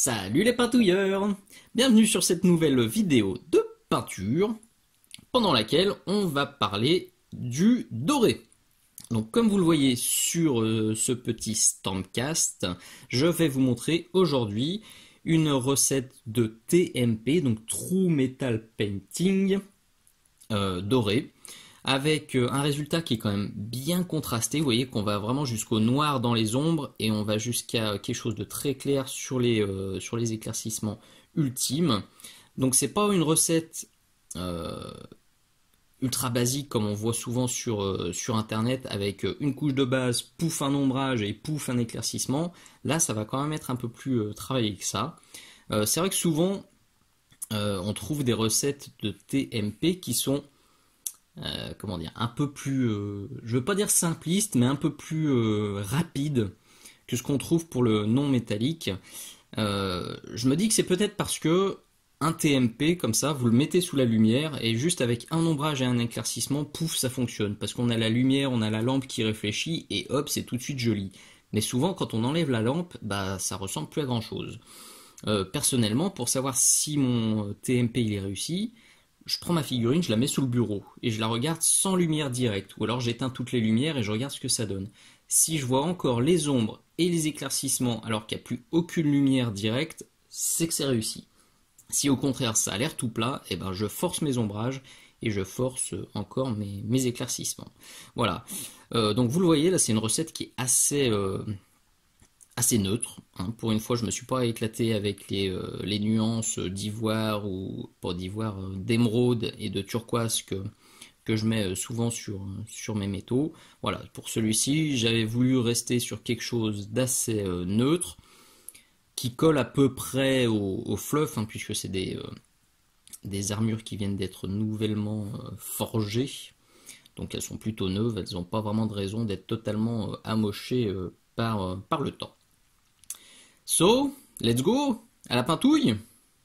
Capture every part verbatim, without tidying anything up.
Salut les peintouilleurs! Bienvenue sur cette nouvelle vidéo de peinture pendant laquelle on va parler du doré. Donc comme vous le voyez sur euh, ce petit Stampcast, je vais vous montrer aujourd'hui une recette de T M P, donc True Metal Painting euh, doré, avec euh, un résultat qui est quand même bien contrasté. Vous voyez qu'on va vraiment jusqu'au noir dans les ombres et on va jusqu'à quelque chose de très clair sur les, euh, sur les éclaircissements ultimes. Donc c'est pas une recette euh, ultra basique comme on voit souvent sur, euh, sur internet avec une couche de base, pouf un ombrage et pouf un éclaircissement. Là ça va quand même être un peu plus euh, travaillé que ça. Euh, c'est vrai que souvent euh, on trouve des recettes de T M P qui sont Euh, comment dire, un peu plus, euh, je veux pas dire simpliste, mais un peu plus euh, rapide que ce qu'on trouve pour le non métallique. Euh, je me dis que c'est peut-être parce que un T M P comme ça, vous le mettez sous la lumière et juste avec un ombrage et un éclaircissement, pouf, ça fonctionne. Parce qu'on a la lumière, on a la lampe qui réfléchit et hop, c'est tout de suite joli. Mais souvent, quand on enlève la lampe, bah ça ressemble plus à grand chose. Euh, personnellement, pour savoir si mon T M P il est réussi, je prends ma figurine, je la mets sous le bureau et je la regarde sans lumière directe. Ou alors j'éteins toutes les lumières et je regarde ce que ça donne. Si je vois encore les ombres et les éclaircissements alors qu'il n'y a plus aucune lumière directe, c'est que c'est réussi. Si au contraire ça a l'air tout plat, eh ben je force mes ombrages et je force encore mes, mes éclaircissements. Voilà. Euh, donc vous le voyez, là c'est une recette qui est assez... Euh, assez neutre, hein. Pour une fois je me suis pas éclaté avec les, euh, les nuances d'ivoire ou pas d'ivoire, euh, d'émeraude et de turquoise que, que je mets souvent sur, sur mes métaux. Voilà, pour celui-ci j'avais voulu rester sur quelque chose d'assez euh, neutre qui colle à peu près au, au fluff, hein, puisque c'est des, euh, des armures qui viennent d'être nouvellement euh, forgées, donc elles sont plutôt neuves, elles n'ont pas vraiment de raison d'être totalement euh, amochées euh, par, euh, par le temps. So, let's go, à la pintouille.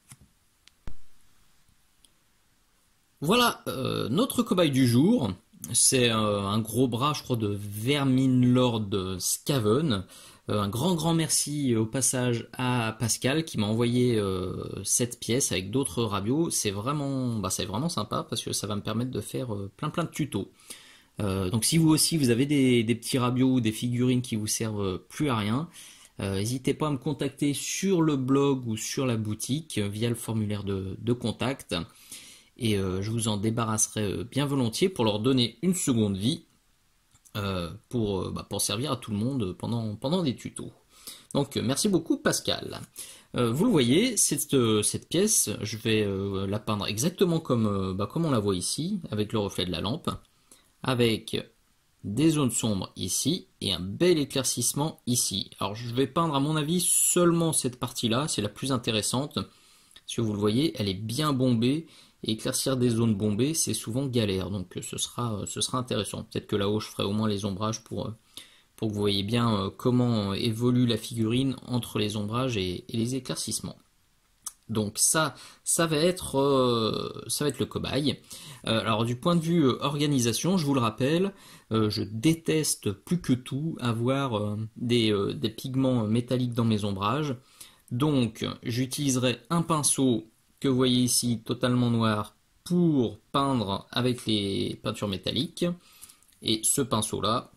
Voilà, euh, notre cobaye du jour, c'est euh, un gros bras, je crois, de Verminlord Scaven. Euh, un grand grand merci au passage à Pascal qui m'a envoyé euh, cette pièce avec d'autres rabios. C'est vraiment, bah, c'est vraiment sympa parce que ça va me permettre de faire euh, plein plein de tutos. Euh, donc si vous aussi vous avez des, des petits rabios ou des figurines qui vous servent plus à rien, Euh, n'hésitez pas à me contacter sur le blog ou sur la boutique euh, via le formulaire de, de contact et euh, je vous en débarrasserai euh, bien volontiers pour leur donner une seconde vie euh, pour, euh, bah, pour servir à tout le monde pendant, pendant des tutos. Donc euh, merci beaucoup Pascal. Euh, vous le voyez, cette, euh, cette pièce, je vais euh, la peindre exactement comme, euh, bah, comme on la voit ici, avec le reflet de la lampe, avec des zones sombres ici et un bel éclaircissement ici. Alors je vais peindre à mon avis seulement cette partie là, c'est la plus intéressante. Si vous le voyez, elle est bien bombée et éclaircir des zones bombées c'est souvent galère, donc ce sera, ce sera intéressant. Peut-être que là-haut je ferai au moins les ombrages pour, pour que vous voyez bien comment évolue la figurine entre les ombrages et, et les éclaircissements. Donc ça, ça va être, euh, ça va être le cobaye. Euh, alors du point de vue euh, organisation, je vous le rappelle, euh, je déteste plus que tout avoir euh, des, euh, des pigments métalliques dans mes ombrages. Donc j'utiliserai un pinceau que vous voyez ici, totalement noir, pour peindre avec les peintures métalliques. Et ce pinceau-là,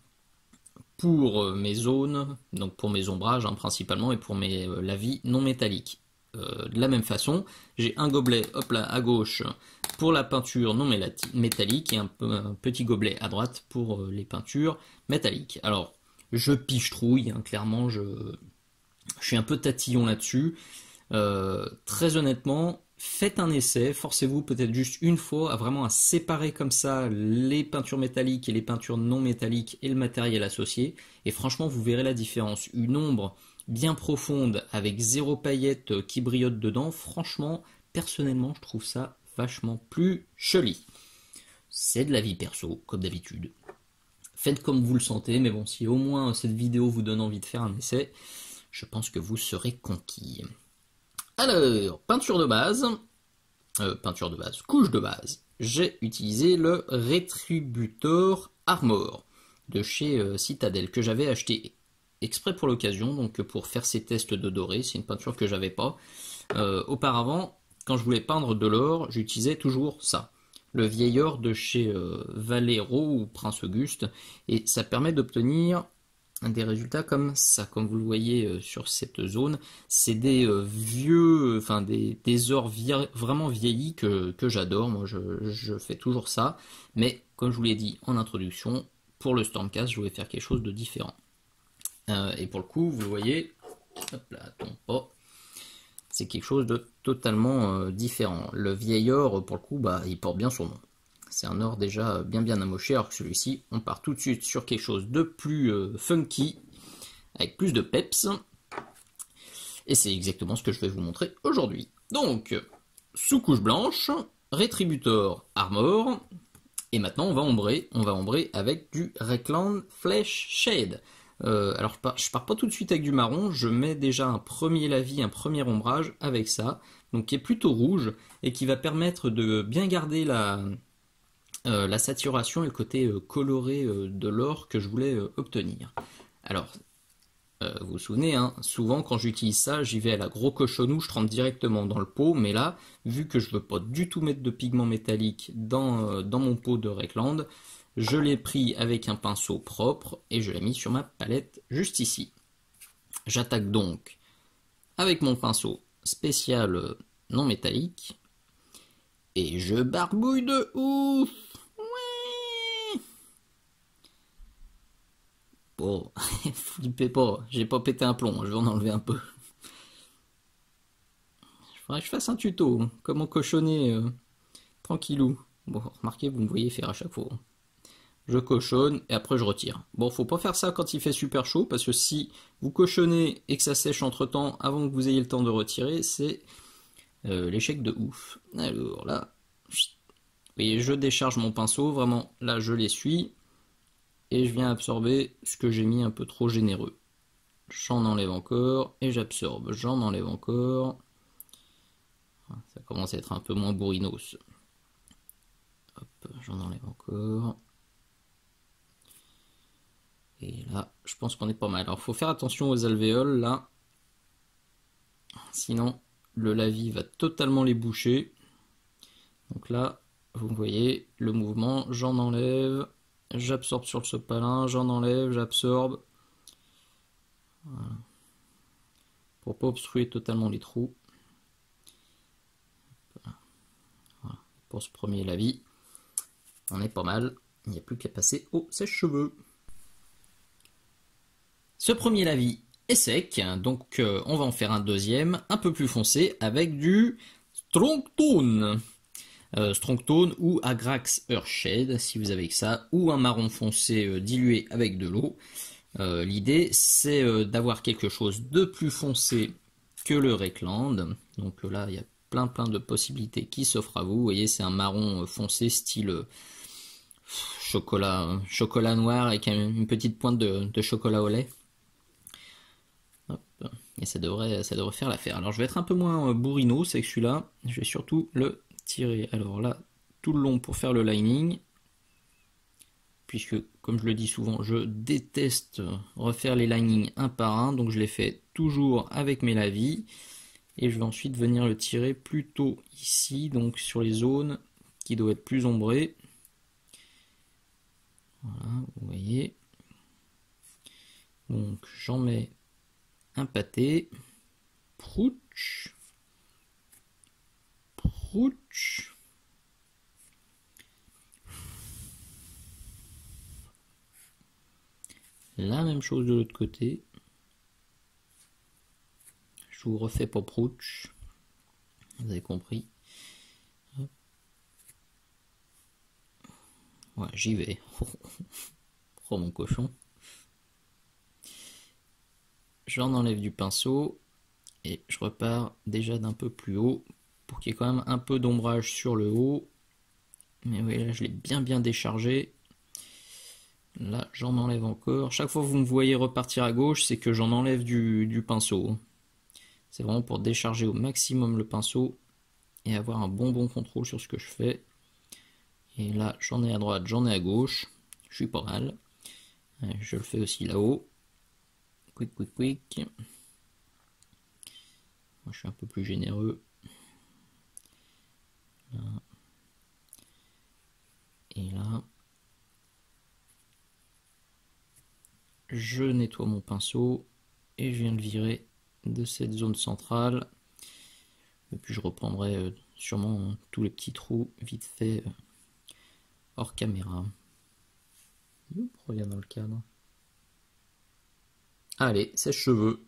pour euh, mes zones, donc pour mes ombrages hein, principalement, et pour mes euh, lavis non métalliques. Euh, de la même façon, j'ai un gobelet hop là à gauche pour la peinture non métallique et un, un petit gobelet à droite pour euh, les peintures métalliques. Alors, je piche-trouille, hein, clairement, je, je suis un peu tatillon là-dessus. Euh, très honnêtement, faites un essai, forcez-vous peut-être juste une fois à vraiment à séparer comme ça les peintures métalliques et les peintures non métalliques et le matériel associé. Et franchement, vous verrez la différence. Une ombre bien profonde avec zéro paillette qui brillote dedans, franchement, personnellement, je trouve ça vachement plus joli. C'est de la vie perso, comme d'habitude. Faites comme vous le sentez, mais bon, si au moins cette vidéo vous donne envie de faire un essai, je pense que vous serez conquis. Alors, peinture de base, euh, peinture de base, couche de base, j'ai utilisé le Retributor Armor de chez euh, Citadel que j'avais acheté exprès pour l'occasion, donc pour faire ces tests de doré. C'est une peinture que j'avais pas. Euh, auparavant, quand je voulais peindre de l'or, j'utilisais toujours ça. Le vieil or de chez euh, Valero ou Prince Auguste. Et ça permet d'obtenir des résultats comme ça, comme vous le voyez euh, sur cette zone. C'est des euh, vieux, enfin des, des ors vie- vraiment vieillis que, que j'adore. Moi, je, je fais toujours ça. Mais comme je vous l'ai dit en introduction, pour le Stormcast, je voulais faire quelque chose de différent. Euh, et pour le coup, vous voyez, hop là, tombe pas. C'est quelque chose de totalement euh, différent. Le vieil or, pour le coup, bah, il porte bien son nom. C'est un or déjà bien bien amoché, alors que celui-ci, on part tout de suite sur quelque chose de plus euh, funky, avec plus de peps. Et c'est exactement ce que je vais vous montrer aujourd'hui. Donc, sous-couche blanche, Rétributor Armor, et maintenant on va ombrer, on va ombrer avec du Rexland Flesh Shade. Euh, alors je pars, je pars pas tout de suite avec du marron, je mets déjà un premier lavis, un premier ombrage avec ça, donc qui est plutôt rouge, et qui va permettre de bien garder la... Euh, la saturation et le côté euh, coloré euh, de l'or que je voulais euh, obtenir. Alors, euh, vous vous souvenez, hein, souvent quand j'utilise ça, j'y vais à la gros cochonou, je trempe directement dans le pot, mais là, vu que je veux pas du tout mettre de pigment métallique dans, euh, dans mon pot de Rexland, je l'ai pris avec un pinceau propre et je l'ai mis sur ma palette juste ici. J'attaque donc avec mon pinceau spécial euh, non métallique et je barbouille de ouf. Bon, flippez pas, j'ai pas pété un plomb, je vais en enlever un peu. Il faudrait que je fasse un tuto, comment cochonner euh, tranquillou. Bon, remarquez, vous me voyez faire à chaque fois. Je cochonne et après je retire. Bon, faut pas faire ça quand il fait super chaud, parce que si vous cochonnez et que ça sèche entre temps avant que vous ayez le temps de retirer, c'est euh, l'échec de ouf. Alors là, vous voyez, je décharge mon pinceau, vraiment, là je l'essuie. Et je viens absorber ce que j'ai mis un peu trop généreux. J'en enlève encore et j'absorbe. J'en enlève encore. Ça commence à être un peu moins bourrinos. Hop, j'en enlève encore. Et là, je pense qu'on est pas mal. Alors, il faut faire attention aux alvéoles là. Sinon, le lavis va totalement les boucher. Donc là, vous voyez le mouvement. J'en enlève. J'absorbe sur le sopalin, j'en enlève, j'absorbe. Voilà. Pour pas obstruer totalement les trous. Voilà. Pour ce premier lavis, on est pas mal. Il n'y a plus qu'à passer au sèche-cheveux. Ce premier lavis est sec, donc euh, on va en faire un deuxième, un peu plus foncé, avec du Strong Tone. Euh, Strong Tone ou Agrax Earthshade si vous avez que ça, ou un marron foncé euh, dilué avec de l'eau. Euh, L'idée c'est euh, d'avoir quelque chose de plus foncé que le Rexland. Donc euh, là il y a plein plein de possibilités qui s'offrent à vous. Vous voyez, c'est un marron euh, foncé style euh, chocolat, euh, chocolat noir avec un, une petite pointe de, de chocolat au lait. Hop. Et ça devrait, ça devrait faire l'affaire. Alors je vais être un peu moins euh, bourrino, c'est que celui-là, je vais surtout le tirer. Alors là, tout le long pour faire le lining, puisque comme je le dis souvent, je déteste refaire les linings un par un, donc je les fais toujours avec mes lavis, et je vais ensuite venir le tirer plutôt ici, donc sur les zones qui doivent être plus ombrées. Voilà, vous voyez. Donc j'en mets un pâté. Prouch. Prouch. La même chose de l'autre côté. Je vous refais pour Prouch. Vous avez compris. Hop. Ouais, j'y vais. Oh mon cochon. J'en enlève du pinceau et je repars déjà d'un peu plus haut pour qu'il y ait quand même un peu d'ombrage sur le haut. Mais oui, là je l'ai bien bien déchargé. Là j'en enlève encore. Chaque fois que vous me voyez repartir à gauche, c'est que j'en enlève du, du pinceau. C'est vraiment pour décharger au maximum le pinceau et avoir un bon bon contrôle sur ce que je fais. Et là j'en ai à droite, j'en ai à gauche. Je suis pas mal. Je le fais aussi là-haut. quick, quick, quick. Moi, je suis un peu plus généreux. Là. Et là. Je nettoie mon pinceau et je viens le virer de cette zone centrale. Et puis je reprendrai sûrement tous les petits trous vite fait hors caméra. Regarde dans le cadre. Allez, sèche-cheveux.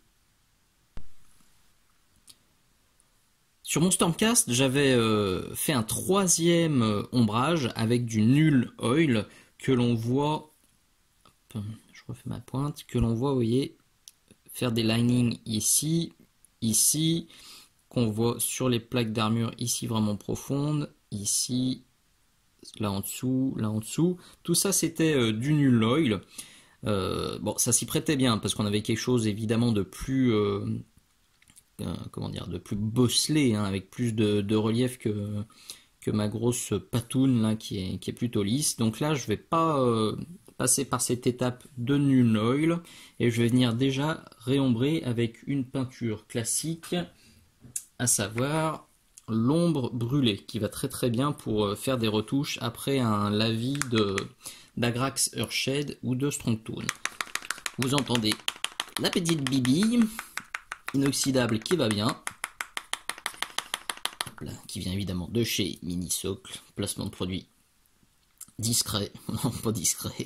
Sur mon Stormcast, j'avais euh, fait un troisième euh, ombrage avec du Null Oil que l'on voit, je refais ma pointe, que l'on voit, vous voyez, faire des linings ici, ici, qu'on voit sur les plaques d'armure ici vraiment profondes, ici, là en dessous, là en dessous. Tout ça c'était euh, du Null Oil. Euh, bon, ça s'y prêtait bien parce qu'on avait quelque chose évidemment de plus... Euh, Euh, comment dire, de plus bosselé, hein, avec plus de, de relief que, que ma grosse patoune là qui est, qui est plutôt lisse. Donc là je vais pas euh, passer par cette étape de Null Oil et je vais venir déjà réombrer avec une peinture classique, à savoir l'ombre brûlée, qui va très très bien pour faire des retouches après un lavis de d'Agrax Earthshade ou de Strongtone. Vous entendez la petite bibille inoxydable qui va bien, là, qui vient évidemment de chez Minisocle, placement de produit discret, non pas discret,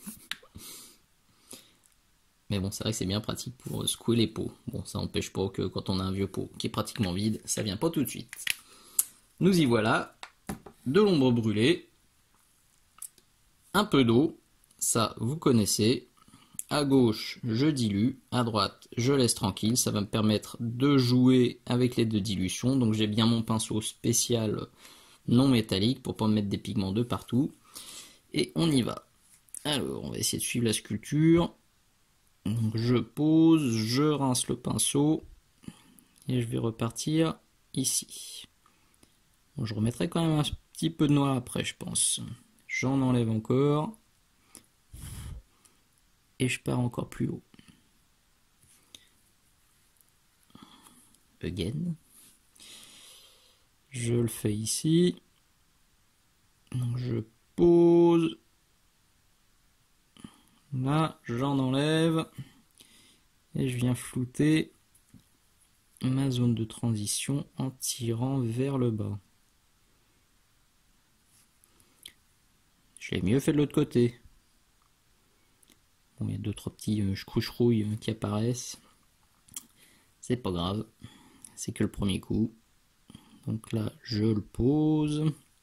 mais bon c'est vrai que c'est bien pratique pour secouer les pots. Bon, ça n'empêche pas que quand on a un vieux pot qui est pratiquement vide, ça vient pas tout de suite. Nous y voilà, de l'ombre brûlée, un peu d'eau, ça vous connaissez. À gauche, je dilue, à droite, je laisse tranquille. Ça va me permettre de jouer avec les deux dilutions. Donc j'ai bien mon pinceau spécial non métallique pour pas me mettre des pigments de partout. Et on y va. Alors, on va essayer de suivre la sculpture. Donc je pose, je rince le pinceau. Et je vais repartir ici. Bon, je remettrai quand même un petit peu de noir après, je pense. J'en enlève encore. Et je pars encore plus haut. Again. Je le fais ici. Donc je pose. Là, j'en enlève. Et je viens flouter ma zone de transition en tirant vers le bas. Je l'ai mieux fait de l'autre côté. Bon, il y a deux trois petits euh, chrouchrouilles euh, qui apparaissent. C'est pas grave. C'est que le premier coup. Donc là, je le pose.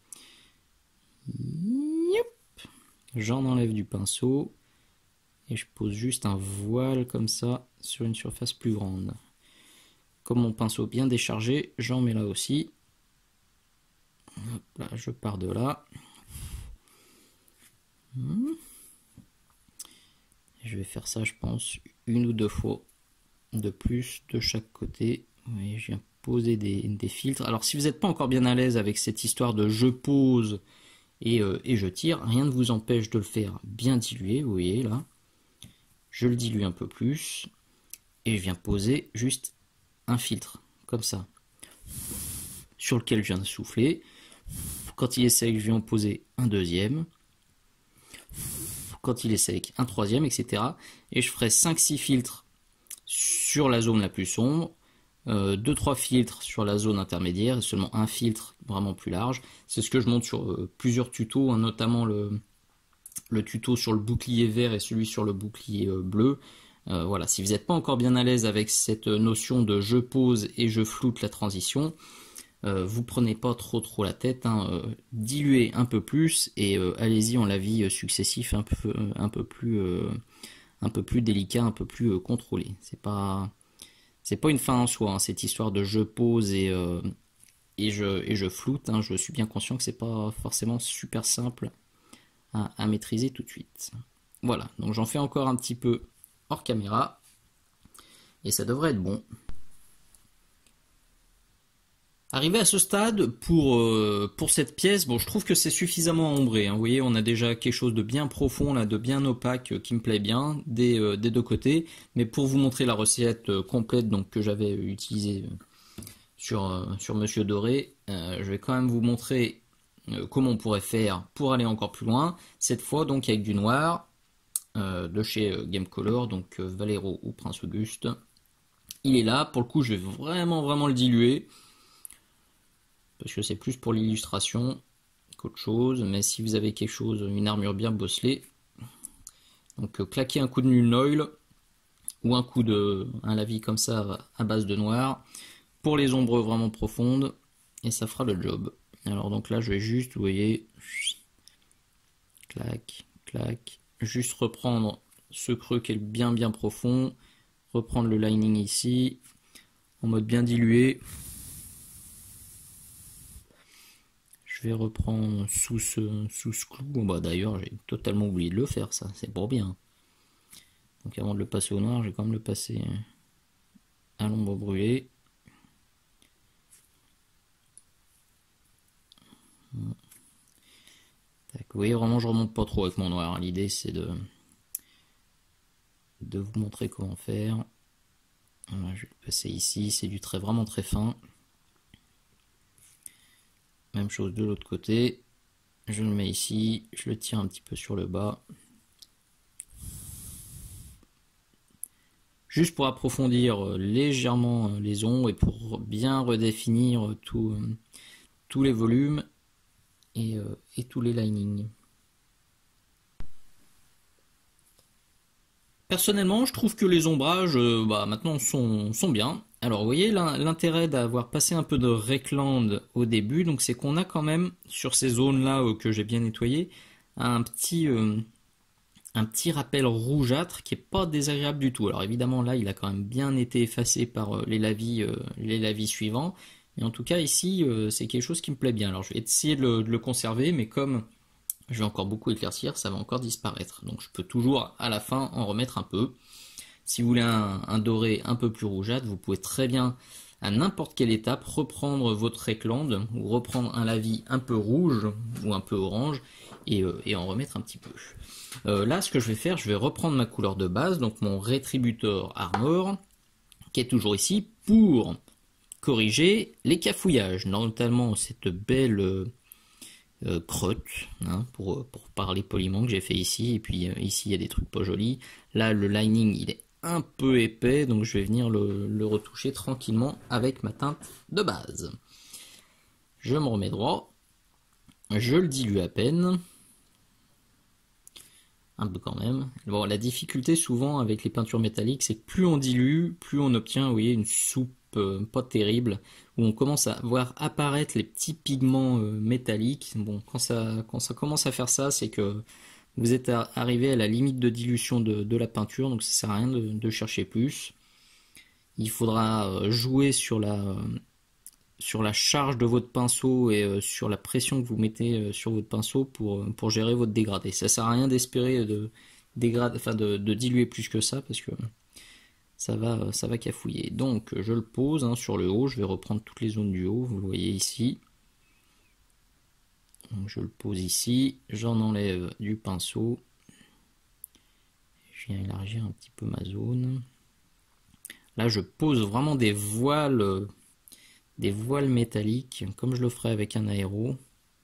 J'en enlève du pinceau. Et je pose juste un voile comme ça sur une surface plus grande. Comme mon pinceau bien déchargé, j'en mets là aussi. Hop là, je pars de là. Je vais faire ça, je pense, une ou deux fois de plus de chaque côté. Vous voyez, je viens poser des, des filtres. Alors, si vous n'êtes pas encore bien à l'aise avec cette histoire de je pose et, euh, et je tire, rien ne vous empêche de le faire bien dilué. Vous voyez là, je le dilue un peu plus et je viens poser juste un filtre comme ça sur lequel je viens de souffler. Quand il est sec, je viens en poser un deuxième. Quand il est sec, un troisième, et cetera. Et je ferai cinq six filtres sur la zone la plus sombre, euh, deux trois filtres sur la zone intermédiaire, et seulement un filtre vraiment plus large. C'est ce que je montre sur euh, plusieurs tutos, hein, notamment le, le tuto sur le bouclier vert et celui sur le bouclier euh, bleu. Euh, voilà, si vous n'êtes pas encore bien à l'aise avec cette notion de je pose et je floute la transition, Euh, vous prenez pas trop trop la tête, hein, euh, diluez un peu plus et euh, allez-y en lavis successif un peu un peu plus euh, un peu plus délicat, un peu plus euh, contrôlé. C'est pas c'est pas une fin en soi, hein, cette histoire de je pose et euh, et je et je floute. Hein, je suis bien conscient que c'est pas forcément super simple à, à maîtriser tout de suite. Voilà, donc j'en fais encore un petit peu hors caméra et ça devrait être bon. Arrivé à ce stade, pour, euh, pour cette pièce, bon, je trouve que c'est suffisamment ombré, hein. Vous voyez, on a déjà quelque chose de bien profond, là, de bien opaque, euh, qui me plaît bien, des, euh, des deux côtés. Mais pour vous montrer la recette euh, complète donc, que j'avais utilisée euh, sur, euh, sur Monsieur Doré, euh, je vais quand même vous montrer euh, comment on pourrait faire pour aller encore plus loin. Cette fois, donc, avec du noir, euh, de chez euh, Game Color, donc euh, Valero ou Prince Auguste. Il est là, pour le coup, je vais vraiment, vraiment le diluer. Parce que c'est plus pour l'illustration qu'autre chose, mais si vous avez quelque chose, une armure bien bosselée, donc euh, claquez un coup de Nuln Oil ou un coup de un lavis comme ça à base de noir pour les ombres vraiment profondes et ça fera le job. Alors donc là je vais juste, vous voyez, clac, clac, juste reprendre ce creux qui est bien bien profond, reprendre le lining ici en mode bien dilué. Je vais reprendre sous ce, sous ce clou. Bon, bah, d'ailleurs, j'ai totalement oublié de le faire, ça, c'est pour bien. Donc avant de le passer au noir, je vais quand même le passer à l'ombre brûlée. Tac, vous voyez, vraiment, je remonte pas trop avec mon noir. L'idée, c'est de, de vous montrer comment faire. Voilà, je vais le passer ici. C'est du trait vraiment très fin. Même chose de l'autre côté. Je le mets ici. Je le tire un petit peu sur le bas. Juste pour approfondir légèrement les ombres et pour bien redéfinir tout, tous les volumes et, euh, et tous les linings. Personnellement, je trouve que les ombrages euh, bah, maintenant sont, sont bien. Alors vous voyez l'intérêt d'avoir passé un peu de Reckland au début, donc c'est qu'on a quand même sur ces zones-là euh, que j'ai bien nettoyées un petit, euh, un petit rappel rougeâtre qui est pas désagréable du tout. Alors évidemment là il a quand même bien été effacé par euh, les lavis, euh, les lavis suivants, mais en tout cas ici euh, c'est quelque chose qui me plaît bien. Alors je vais essayer de le, de le conserver, mais comme je vais encore beaucoup éclaircir, ça va encore disparaître. Donc je peux toujours à la fin en remettre un peu. Si vous voulez un, un doré un peu plus rougeâtre, vous pouvez très bien à n'importe quelle étape reprendre votre Reckland ou reprendre un lavis un peu rouge ou un peu orange et, euh, et en remettre un petit peu. Euh, là ce que je vais faire, je vais reprendre ma couleur de base, donc mon Retributor Armor, qui est toujours ici, pour corriger les cafouillages, notamment cette belle euh, euh, crotte, hein, pour, pour parler poliment, que j'ai fait ici, et puis euh, ici il y a des trucs pas jolis. Là le lining il est un peu épais, donc je vais venir le, le retoucher tranquillement avec ma teinte de base. Je me remets droit, je le dilue à peine, un peu quand même. Bon, la difficulté souvent avec les peintures métalliques, c'est que plus on dilue, plus on obtient, vous voyez, une soupe euh, pas terrible, où on commence à voir apparaître les petits pigments euh, métalliques. Bon, quand ça, quand ça commence à faire ça, c'est que vous êtes à, arrivé à la limite de dilution de, de la peinture, donc ça sert à rien de, de chercher plus. Il faudra jouer sur la, sur la charge de votre pinceau et euh, sur la pression que vous mettez euh, sur votre pinceau pour, pour gérer votre dégradé. Ça sert à rien d'espérer de, dégrader, enfin de, de diluer plus que ça parce que ça va, ça va cafouiller. Donc je le pose hein, sur le haut, je vais reprendre toutes les zones du haut, vous le voyez ici. Donc je le pose ici, j'en enlève du pinceau. Je viens élargir un petit peu ma zone. Là je pose vraiment des voiles, des voiles métalliques, comme je le ferais avec un aéro.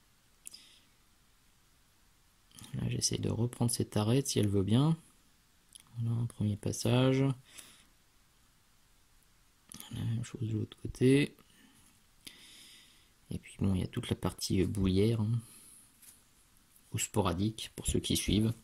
Là j'essaie de reprendre cette arête si elle veut bien. Voilà un premier passage. La même chose de l'autre côté. Et puis bon, il y a toute la partie boulière, hein, ou sporadique pour ceux qui suivent.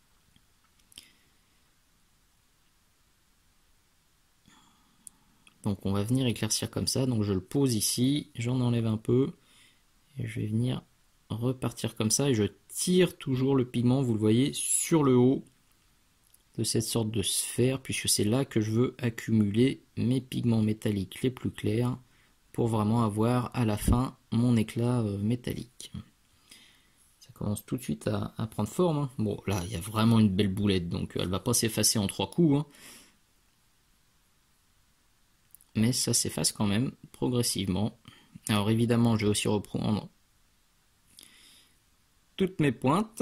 Donc on va venir éclaircir comme ça, donc je le pose ici, j'en enlève un peu, et je vais venir repartir comme ça, et je tire toujours le pigment, vous le voyez, sur le haut de cette sorte de sphère, puisque c'est là que je veux accumuler mes pigments métalliques les plus clairs, pour vraiment avoir à la fin mon éclat euh, métallique. Ça commence tout de suite à, à prendre forme. Hein. Bon, là, il y a vraiment une belle boulette, donc elle va pas s'effacer en trois coups. Hein. Mais ça s'efface quand même progressivement. Alors évidemment, je vais aussi reprendre toutes mes pointes.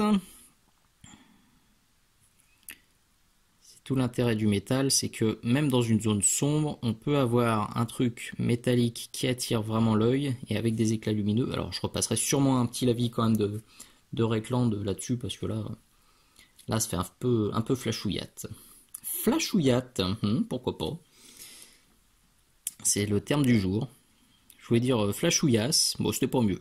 C'est tout l'intérêt du métal, c'est que même dans une zone sombre, on peut avoir un truc métallique qui attire vraiment l'œil et avec des éclats lumineux. Alors je repasserai sûrement un petit lavis quand même de, de Rekland là-dessus parce que là, là, ça fait un peu, un peu flashouillate. Flashouillate, hum, pourquoi pas. C'est le terme du jour. Je voulais dire flashouillasse, bon c'était pas mieux.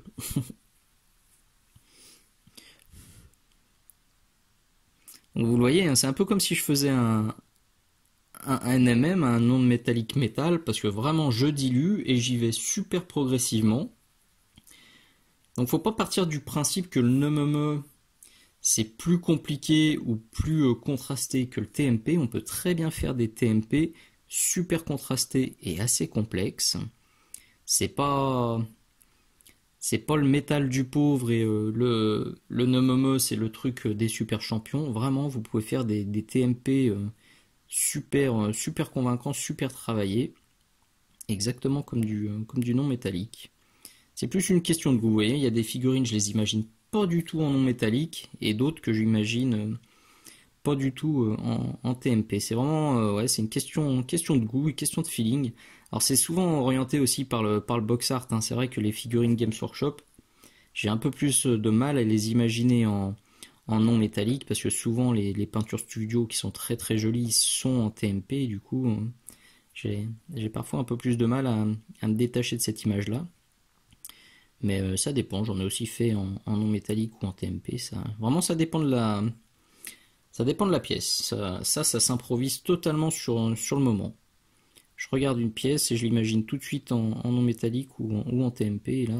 Donc vous le voyez, hein, c'est un peu comme si je faisais un, un, un N M M, un non métallique métal, parce que vraiment je dilue et j'y vais super progressivement. Donc faut pas partir du principe que le N M M E c'est plus compliqué ou plus euh, contrasté que le T M P. On peut très bien faire des T M P super contrastés et assez complexes. C'est pas c'est pas le métal du pauvre et euh, le, le N M M E c'est le truc des super champions. Vraiment, vous pouvez faire des, des T M P euh, super, euh, super convaincants, super travaillés, exactement comme du, euh, comme du non métallique. C'est plus une question de goût. Vous voyez, il y a des figurines, je les imagine pas du tout en non métallique et d'autres que j'imagine euh, pas du tout euh, en, en T M P. C'est vraiment euh, ouais, c'est une question, question de goût, une question de feeling. Alors c'est souvent orienté aussi par le, par le box art, hein. C'est vrai que les figurines Games Workshop, j'ai un peu plus de mal à les imaginer en, en non métallique parce que souvent les, les peintures studio qui sont très très jolies sont en T M P et du coup euh, j'ai, j'ai parfois un peu plus de mal à, à me détacher de cette image là. Mais euh, ça dépend, j'en ai aussi fait en, en non métallique ou en T M P. Ça, vraiment ça dépend de la, ça dépend de la pièce. Ça, ça, ça s'improvise totalement sur, sur le moment. Je regarde une pièce et je l'imagine tout de suite en, en non métallique ou en, ou en T M P. Et là,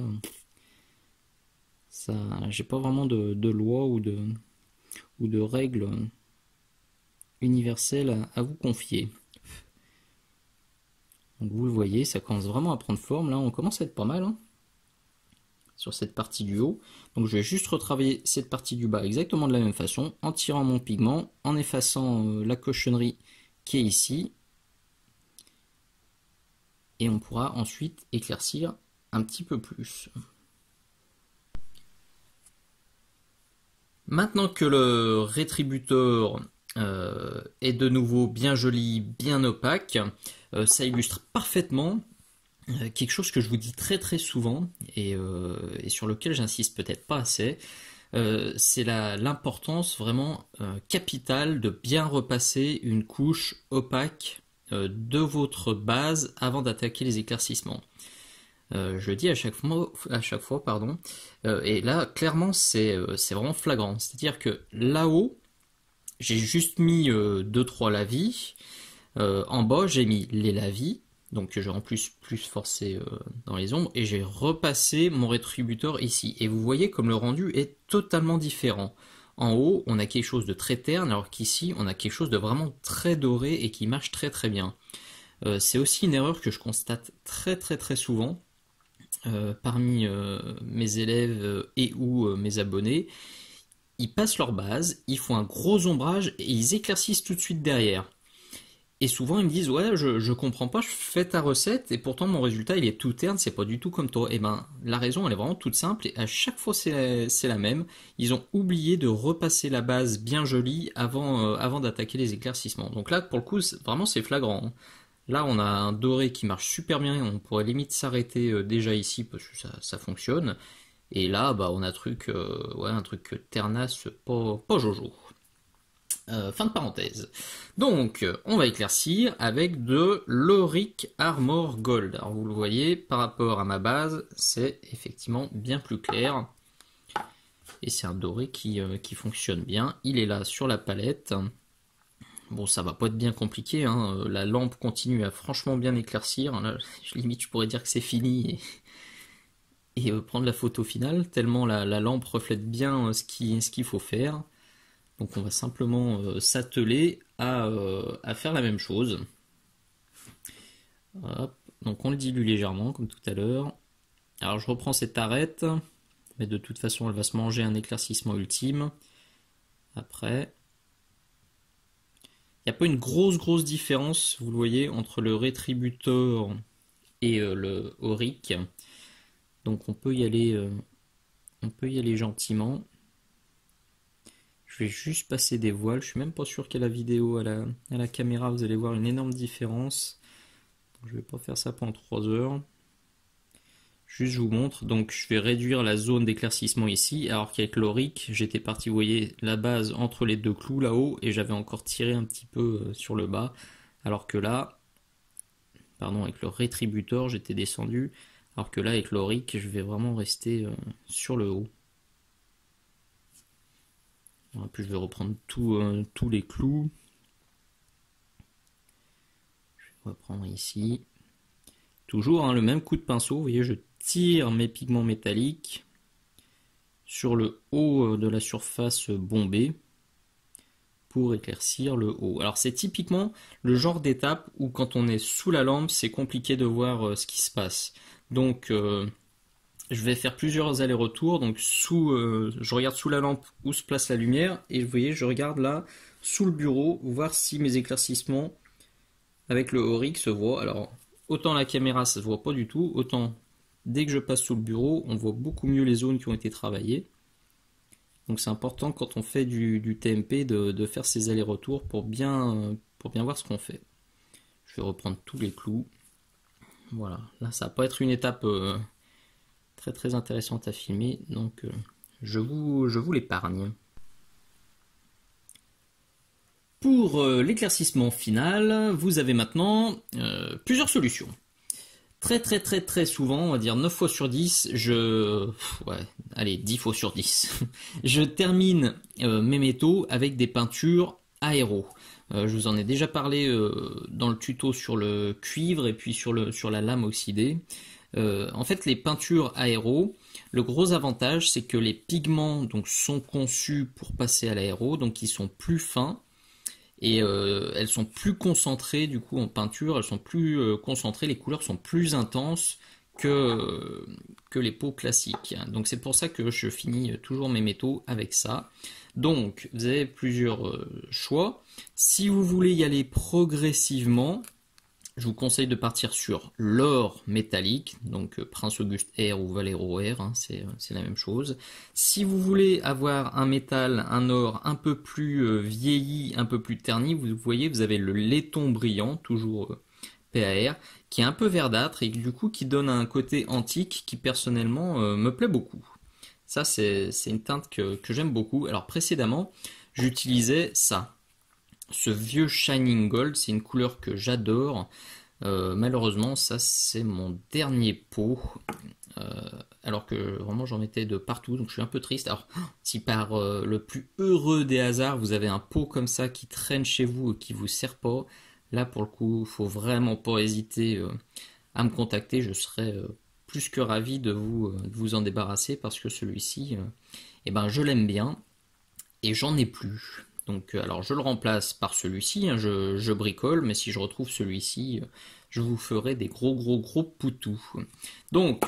ça, j'ai pas vraiment de, de loi ou de, ou de règles universelles à, à vous confier. Donc vous le voyez, ça commence vraiment à prendre forme. Là, on commence à être pas mal hein, sur cette partie du haut. Donc je vais juste retravailler cette partie du bas exactement de la même façon, en tirant mon pigment, en effaçant euh, la cochonnerie qui est ici. Et on pourra ensuite éclaircir un petit peu plus. Maintenant que le rétributeur euh, est de nouveau bien joli, bien opaque, euh, ça illustre parfaitement euh, quelque chose que je vous dis très très souvent et, euh, et sur lequel j'insiste peut-être pas assez. Euh, c'est l'importance vraiment euh, capitale de bien repasser une couche opaque euh, de votre base avant d'attaquer les éclaircissements. Euh, je le dis à chaque fois, à chaque fois pardon. Euh, et là, clairement, c'est euh, c'est vraiment flagrant. C'est-à-dire que là-haut, j'ai juste mis euh, deux trois lavis. Euh, en bas, j'ai mis les lavis, donc j'ai en plus plus forcé euh, dans les ombres, et j'ai repassé mon rétributeur ici. Et vous voyez comme le rendu est totalement différent. En haut, on a quelque chose de très terne, alors qu'ici, on a quelque chose de vraiment très doré et qui marche très très bien. Euh, c'est aussi une erreur que je constate très très très souvent. Euh, parmi euh, mes élèves euh, et ou euh, mes abonnés, ils passent leur base, ils font un gros ombrage et ils éclaircissent tout de suite derrière. Et souvent ils me disent ouais je, je comprends pas, je fais ta recette et pourtant mon résultat il est tout terne, c'est pas du tout comme toi. Et ben la raison elle est vraiment toute simple et à chaque fois c'est la même. Ils ont oublié de repasser la base bien jolie avant, euh, avant d'attaquer les éclaircissements. Donc là pour le coup vraiment c'est flagrant, hein. Là, on a un doré qui marche super bien. On pourrait limite s'arrêter euh, déjà ici parce que ça, ça fonctionne. Et là, bah, on a un truc, euh, ouais, un truc ternasse, pas, pas jojo. Euh, fin de parenthèse. Donc, on va éclaircir avec de l'Auric Armor Gold. Alors, vous le voyez, par rapport à ma base, c'est effectivement bien plus clair. Et c'est un doré qui, euh, qui fonctionne bien. Il est là sur la palette. Bon, ça va pas être bien compliqué, hein. La lampe continue à franchement bien éclaircir. Là, limite, je pourrais dire que c'est fini et, et euh, prendre la photo finale, tellement la, la lampe reflète bien euh, ce qu'il ce qu'il faut faire. Donc on va simplement euh, s'atteler à, euh, à faire la même chose. Hop. Donc on le dilue légèrement, comme tout à l'heure. Alors je reprends cette arête, mais de toute façon elle va se manger un éclaircissement ultime. Après... Il n'y a pas une grosse grosse différence, vous le voyez, entre le rétributeur et euh, le auric. Donc on peut y aller, euh, on peut y aller gentiment. Je vais juste passer des voiles. Je suis même pas sûr qu'à la vidéo, à la, à la caméra, vous allez voir une énorme différence. Donc, je vais pas faire ça pendant trois heures. Juste je vous montre. Donc je vais réduire la zone d'éclaircissement ici, alors qu'avec l'Auric, j'étais parti, vous voyez, la base entre les deux clous là-haut, et j'avais encore tiré un petit peu sur le bas. Alors que là, pardon, avec le rétributeur, j'étais descendu. Alors que là, avec l'Auric, je vais vraiment rester euh, sur le haut. Et puis je vais reprendre tout, euh, tous les clous. Je vais reprendre ici. Toujours hein, le même coup de pinceau. Vous voyez, je tire mes pigments métalliques sur le haut de la surface bombée pour éclaircir le haut. Alors c'est typiquement le genre d'étape où quand on est sous la lampe, c'est compliqué de voir euh, ce qui se passe. Donc euh, je vais faire plusieurs allers-retours. Donc sous, euh, je regarde sous la lampe où se place la lumière et vous voyez, je regarde là sous le bureau voir si mes éclaircissements avec le Auric se voient. Alors autant la caméra ça se voit pas du tout, autant dès que je passe sous le bureau, on voit beaucoup mieux les zones qui ont été travaillées. Donc c'est important quand on fait du, du T M P de, de faire ces allers-retours pour bien, pour bien voir ce qu'on fait. Je vais reprendre tous les clous. Voilà, là ça va pas être une étape euh, très très intéressante à filmer, donc euh, je vous, je vous l'épargne. Pour euh, l'éclaircissement final, vous avez maintenant euh, plusieurs solutions. Très très très très souvent, on va dire neuf fois sur dix, je... Ouais, allez, dix fois sur dix. Je termine euh, mes métaux avec des peintures aéro. Euh, je vous en ai déjà parlé euh, dans le tuto sur le cuivre et puis sur, le, sur la lame oxydée. Euh, en fait, les peintures aéro, le gros avantage, c'est que les pigments donc, sont conçus pour passer à l'aéro, donc ils sont plus fins. Et euh, elles sont plus concentrées du coup en peinture, elles sont plus euh, concentrées, les couleurs sont plus intenses que, euh, que les peaux classiques. Donc c'est pour ça que je finis toujours mes métaux avec ça. Donc vous avez plusieurs euh, choix. Si vous voulez y aller progressivement, je vous conseille de partir sur l'or métallique, donc euh, Prince Auguste R ou Valero R, hein, c'est la même chose. Si vous voulez avoir un métal, un or un peu plus euh, vieilli, un peu plus terni, vous voyez, vous avez le laiton brillant, toujours euh, P A R, qui est un peu verdâtre et du coup qui donne un côté antique qui personnellement euh, me plaît beaucoup. Ça, c'est une teinte que, que j'aime beaucoup. Alors précédemment, j'utilisais ça. Ce vieux Shining Gold, c'est une couleur que j'adore. Euh, malheureusement, ça c'est mon dernier pot. Euh, alors que vraiment j'en mettais de partout, donc je suis un peu triste. Alors, si par euh, le plus heureux des hasards, vous avez un pot comme ça qui traîne chez vous et qui vous sert pas, là pour le coup, faut vraiment pas hésiter euh, à me contacter. Je serais euh, plus que ravi de vous, euh, de vous en débarrasser parce que celui-ci, euh, eh ben, je l'aime bien et j'en ai plus. Donc, alors je le remplace par celui-ci, hein, je, je bricole, mais si je retrouve celui-ci, je vous ferai des gros gros gros poutous. Donc,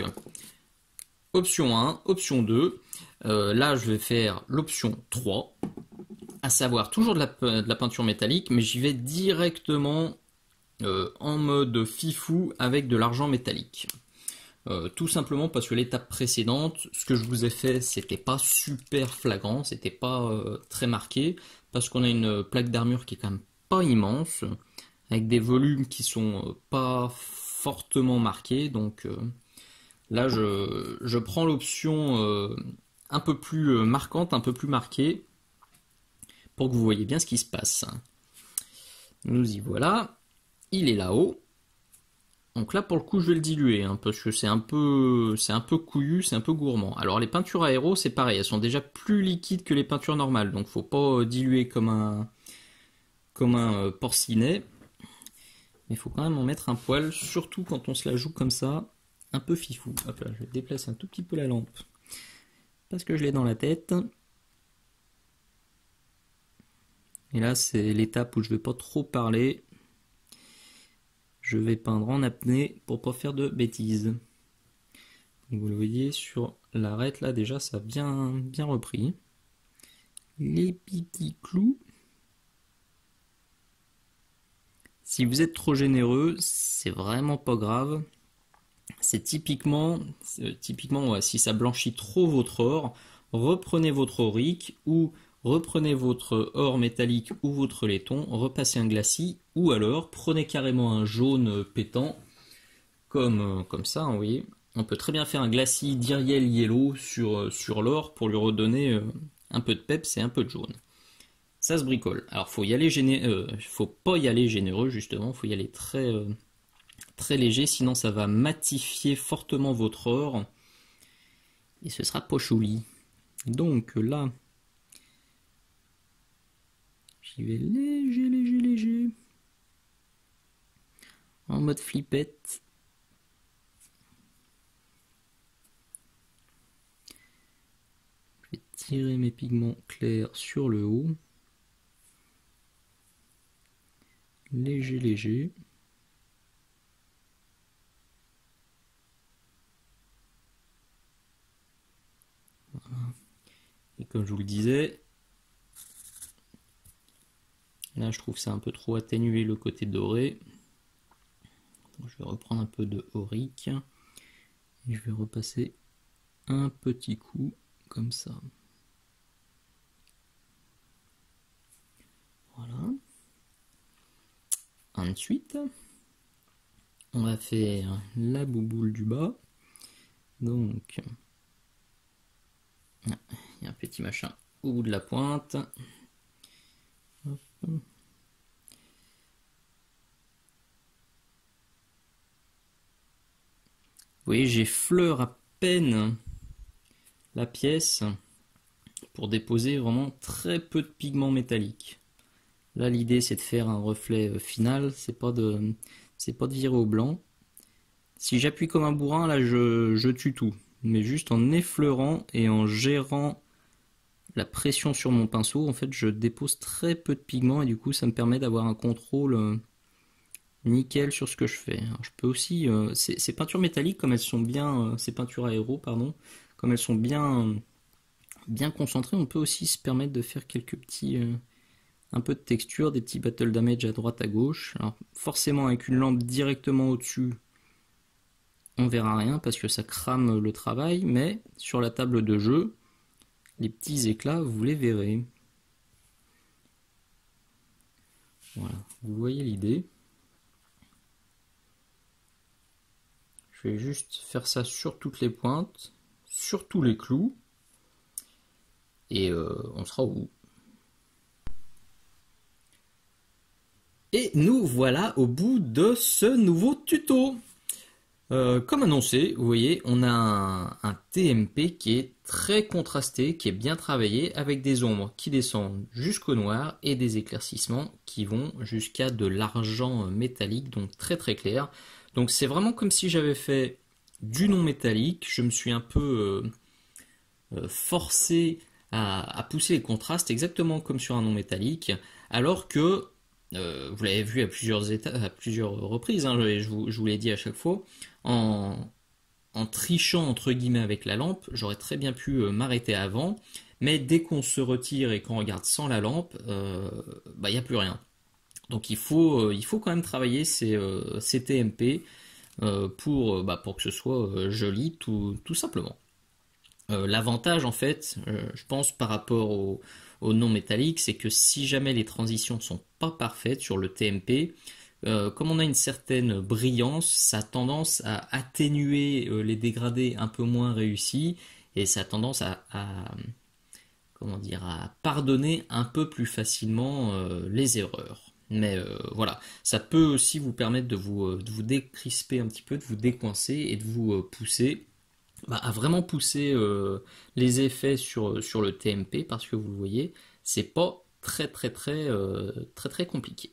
option un, option deux, euh, là je vais faire l'option trois, à savoir toujours de la, de la peinture métallique, mais j'y vais directement euh, en mode fifou avec de l'argent métallique. Euh, tout simplement parce que l'étape précédente, ce que je vous ai fait, c'était pas super flagrant, c'était pas euh, très marqué, parce qu'on a une plaque d'armure qui est quand même pas immense, avec des volumes qui sont euh, pas fortement marqués, donc euh, là je, je prends l'option euh, un peu plus euh, marquante, un peu plus marquée, pour que vous voyez bien ce qui se passe. Nous y voilà, il est là-haut. Donc là pour le coup je vais le diluer hein, parce que c'est un peu c'est un peu couillu, c'est un peu gourmand. Alors les peintures aéro c'est pareil, elles sont déjà plus liquides que les peintures normales, donc faut pas diluer comme un comme un porcinet. Mais il faut quand même en mettre un poil, surtout quand on se la joue comme ça, un peu fifou. Hop là, je déplace un tout petit peu la lampe parce que je l'ai dans la tête. Et là c'est l'étape où je vais pas trop parler. Je vais peindre en apnée pour pas faire de bêtises. Vous le voyez sur l'arête là déjà ça a bien, bien repris. Les petits clous. Si vous êtes trop généreux, c'est vraiment pas grave. c'est typiquement, typiquement ouais, si ça blanchit trop votre or, reprenez votre auric ou reprenez votre or métallique ou votre laiton, repassez un glacis, ou alors prenez carrément un jaune pétant, comme, comme ça, hein, vous voyez. On peut très bien faire un glacis d'Iriel Yellow sur, sur l'or pour lui redonner un peu de peps et un peu de jaune. Ça se bricole. Alors faut y aller géné... euh, faut pas y aller généreux justement, faut y aller très, euh, très léger, sinon ça va matifier fortement votre or et ce sera pas joli. Donc là, j'y vais léger, léger, léger, en mode flippette. Je vais tirer mes pigments clairs sur le haut. Léger, léger. Voilà. Et comme je vous le disais, là je trouve ça un peu trop atténué le côté doré. Donc, je vais reprendre un peu de auric. Et je vais repasser un petit coup comme ça. Voilà. Ensuite, on va faire la bouboule du bas. Donc, il y a un petit machin au bout de la pointe. Hop. Vous voyez, j'effleure à peine la pièce pour déposer vraiment très peu de pigments métalliques. Là, l'idée, c'est de faire un reflet final, c'est pas de, c'est pas de virer au blanc. Si j'appuie comme un bourrin, là, je, je tue tout. Mais juste en effleurant et en gérant la pression sur mon pinceau, en fait, je dépose très peu de pigments et du coup, ça me permet d'avoir un contrôle euh, nickel sur ce que je fais. Alors, je peux aussi, euh, ces, ces peintures métalliques, comme elles sont bien, euh, ces peintures aéro, pardon, comme elles sont bien, euh, bien concentrées, on peut aussi se permettre de faire quelques petits... Euh, un peu de texture, des petits battle damage à droite à gauche. Alors forcément avec une lampe directement au-dessus, on verra rien parce que ça crame le travail, mais sur la table de jeu, les petits éclats, vous les verrez. Voilà, vous voyez l'idée. Je vais juste faire ça sur toutes les pointes, sur tous les clous, et euh, on sera au bout. Et nous voilà au bout de ce nouveau tuto. Euh, comme annoncé, vous voyez, on a un, un T M P qui est très contrasté, qui est bien travaillé, avec des ombres qui descendent jusqu'au noir et des éclaircissements qui vont jusqu'à de l'argent métallique, donc très très clair. Donc c'est vraiment comme si j'avais fait du non métallique. Je me suis un peu euh, euh, forcé à, à pousser les contrastes exactement comme sur un non métallique, alors que Euh, vous l'avez vu à plusieurs, états, à plusieurs reprises, hein, je, je, vous, je vous l'ai dit à chaque fois, en, en trichant entre guillemets avec la lampe, j'aurais très bien pu euh, m'arrêter avant, mais dès qu'on se retire et qu'on regarde sans la lampe, euh, bah, il n'y a plus rien. Donc il faut, euh, il faut quand même travailler ces, euh, ces T M P euh, pour, bah, pour que ce soit euh, joli tout, tout simplement. Euh, L'avantage en fait, euh, je pense par rapport au, au non métallique, c'est que si jamais les transitions ne sont pas parfaites sur le T M P, euh, comme on a une certaine brillance, ça a tendance à atténuer euh, les dégradés un peu moins réussis et ça a tendance à, à comment dire, à pardonner un peu plus facilement euh, les erreurs. Mais euh, voilà, ça peut aussi vous permettre de vous, euh, de vous décrisper un petit peu, de vous décoincer et de vous euh, pousser bah, à vraiment pousser euh, les effets sur, sur le T M P parce que vous le voyez, c'est pas très très très euh, très très compliqué.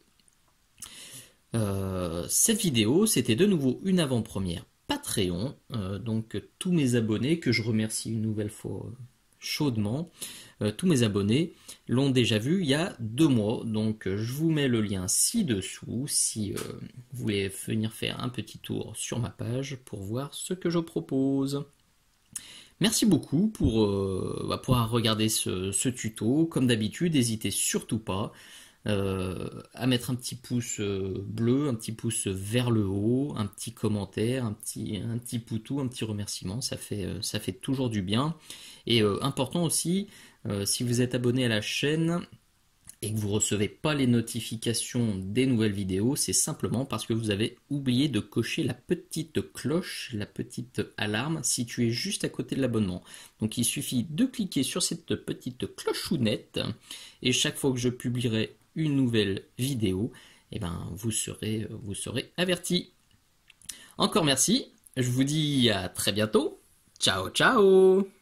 Euh, cette vidéo, c'était de nouveau une avant-première Patreon, euh, donc tous mes abonnés, que je remercie une nouvelle fois euh, chaudement, euh, tous mes abonnés l'ont déjà vu il y a deux mois, donc euh, je vous mets le lien ci-dessous si euh, vous voulez venir faire un petit tour sur ma page pour voir ce que je propose. Merci beaucoup pour, euh, bah, pour avoir regardé ce, ce tuto. Comme d'habitude, n'hésitez surtout pas euh, à mettre un petit pouce euh, bleu, un petit pouce vers le haut, un petit commentaire, un petit, un petit poutou, un petit remerciement, ça fait, euh, ça fait toujours du bien. Et euh, important aussi, euh, si vous êtes abonné à la chaîne et que vous ne recevez pas les notifications des nouvelles vidéos, c'est simplement parce que vous avez oublié de cocher la petite cloche, la petite alarme située juste à côté de l'abonnement. Donc il suffit de cliquer sur cette petite clochounette et chaque fois que je publierai une nouvelle vidéo, eh ben, vous serez, vous serez averti. Encore merci, je vous dis à très bientôt. Ciao ciao.